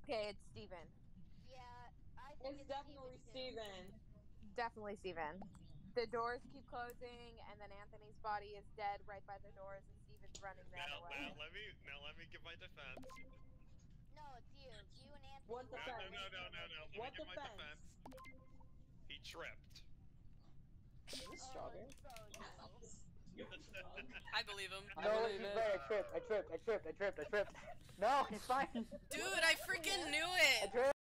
Okay, it's Steven. Yeah, I think It's definitely Steven. Steven. Definitely Steven. The doors keep closing, and then Anthony's body is dead right by the doors, and Steven's running the other way. Now let me give my defense. No, it's you. You and Anthony. What were defense? right No. there. Let me What give my defense? defense. He tripped. Is this Oh, strawberry? it's so you. I believe him. No, he's right. I tripped. No, he's fine. Dude, I freaking knew it! I tripped.